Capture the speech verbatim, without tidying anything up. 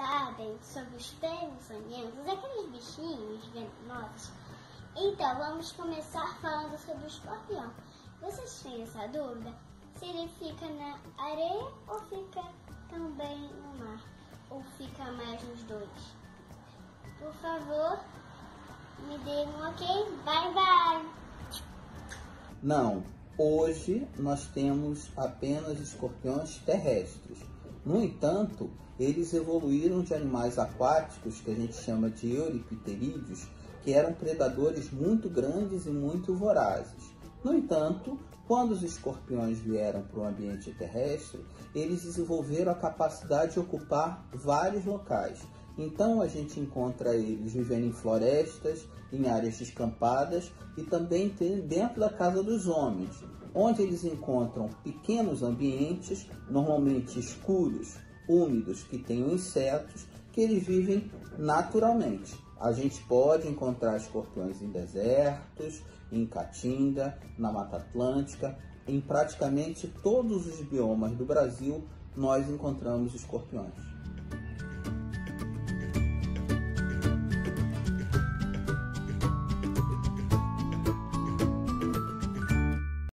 sabem sobre os pegasus, aqueles bichinhos venenosos? Então, vamos começar falando sobre o escorpião. Vocês têm essa dúvida? Se ele fica na areia ou fica também no mar? Ou fica mais nos dois? Por favor, me dê um ok? Bye, bye! Não, hoje nós temos apenas escorpiões terrestres. No entanto, eles evoluíram de animais aquáticos, que a gente chama de euripterídeos, que eram predadores muito grandes e muito vorazes. No entanto, quando os escorpiões vieram para o ambiente terrestre, eles desenvolveram a capacidade de ocupar vários locais. Então a gente encontra eles vivendo em florestas, em áreas descampadas e também dentro da casa dos homens, onde eles encontram pequenos ambientes, normalmente escuros, úmidos, que tenham insetos, que eles vivem naturalmente. A gente pode encontrar escorpiões em desertos, em caatinga, na Mata Atlântica, em praticamente todos os biomas do Brasil nós encontramos escorpiões.